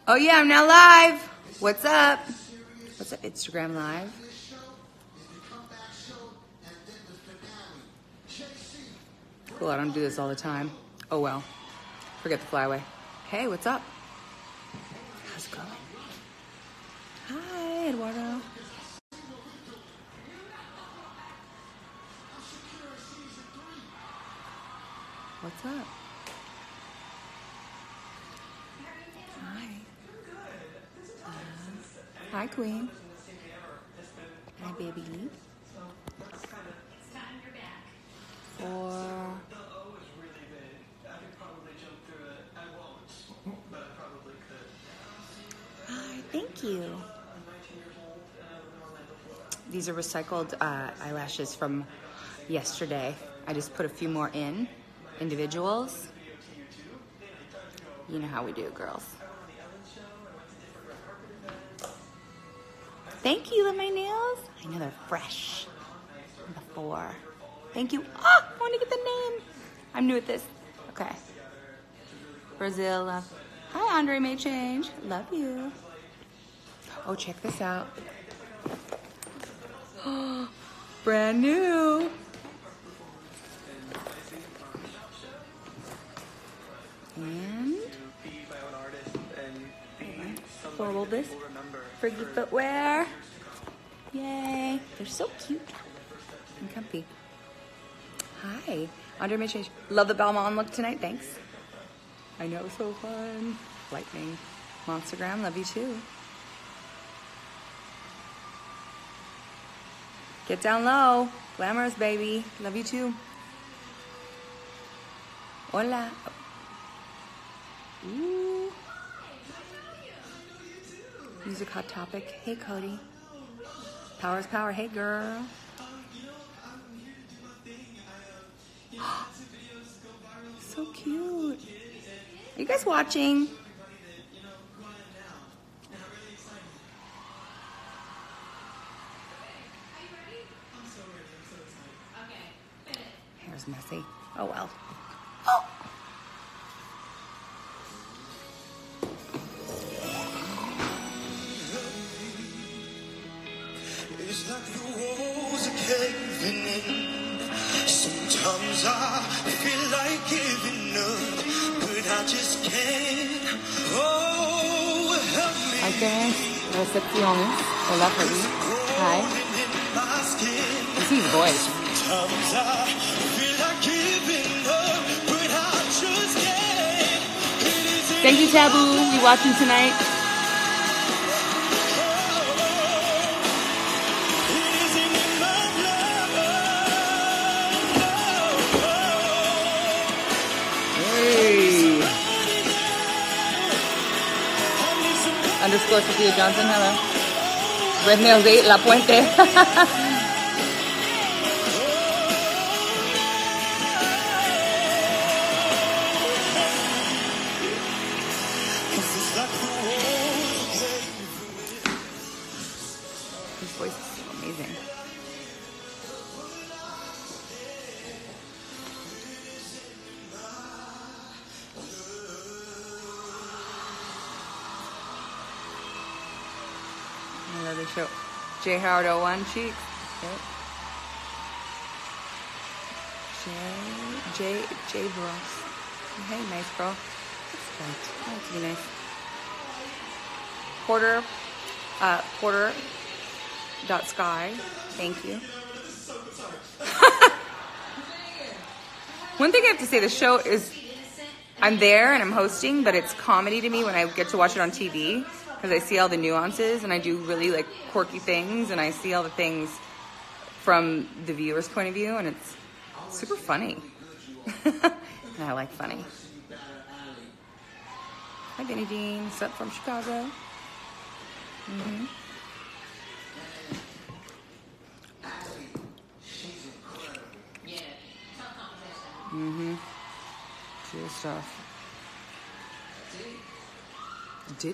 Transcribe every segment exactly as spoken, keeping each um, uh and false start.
Oh yeah, I'm now live. What's up? What's up, Instagram Live? Cool, I don't do this all the time. Oh well. Forget the flyaway. Hey, what's up? How's it going? Hi, Eduardo. What's up? Hi. Uh, hi, Queen. Hi, baby. Or... Hi, thank you. These are recycled uh, eyelashes from yesterday. I just put a few more in. Individuals. You know how we do, girls. Thank you, love my nails. I know they're fresh. Before. Thank you. Oh, I want to get the name. I'm new at this. Okay. Brazil. Uh, hi, Andre May Change. Love you. Oh, check this out. Oh, brand new. And horrible this Friggy footwear. Yay. They're so cute and comfy. Hi. Andre May Change. Love the Balmain look tonight. Thanks. I know, so fun. Lightning. Monstergram. Love you too. Get down low. Glamorous, baby. Love you too. Hola. Ooh. Music Hot Topic. Hey, Cody. Power's power. Hey, girl. So cute. Are you guys watching? Hair's messy. Oh, well. Oh. It's like the walls are caving in. Sometimes I feel like giving up, but I just can't. Oh, help me. Hi, guys. Recepciones. Hola, Freddy. Hi. This is his voice. Sometimes I feel like giving up, but I just can't. Thank you, Taboo. You watching tonight? Underscore Sophia Johnson, hello. Red Nails eight, La Puente. His voice is so amazing. I love the show. J Howard oh one cheeks. Yep. J J J Bros. Hey, nice girl. That's good. I like to be nice. Porter. Uh, Porter. Dot Sky. Thank you. One thing I have to say, the show is, I'm there and I'm hosting, but it's comedy to me when I get to watch it on T V. Because I see all the nuances and I do really like quirky things and I see all the things from the viewer's point of view and it's super funny. And I like funny. Hi, Benny Dean. What's up from Chicago? Mm-hmm. Mm-hmm. Cool stuff. Did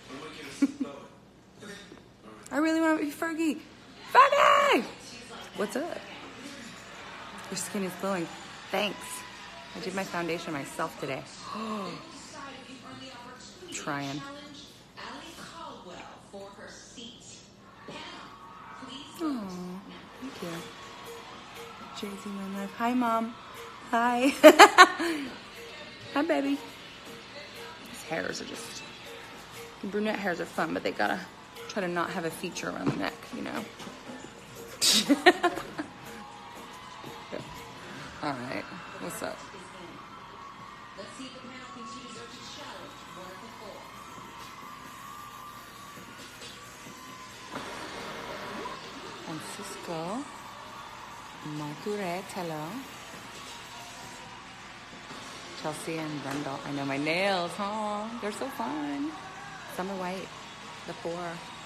I really want to be Fergie? Fergie! What's up? Your skin is glowing. Thanks. I did my foundation myself today. Trying. Oh, thank you. Jay-Z, my life. Hi, Mom. Hi. Hi, baby. These hairs are just... Brunette hairs are fun, but they gotta try to not have a feature around the neck, you know? All right. What's up? Francisco. Margaret, hello. Chelsea and Brendel. I know my nails, huh? They're so fun. Summer White, the four.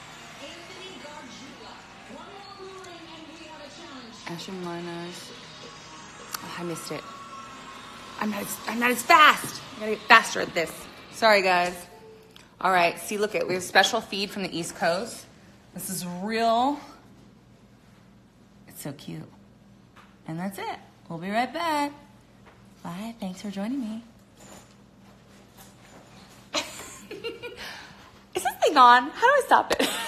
Ashen Liners. Oh, I missed it. I'm not, as, I'm not as fast. I gotta get faster at this. Sorry, guys. All right, see, look at, we have a special feed from the East Coast. This is real. It's so cute. And that's it. We'll be right back. Bye, thanks for joining me. Is this thing on? How do I stop it?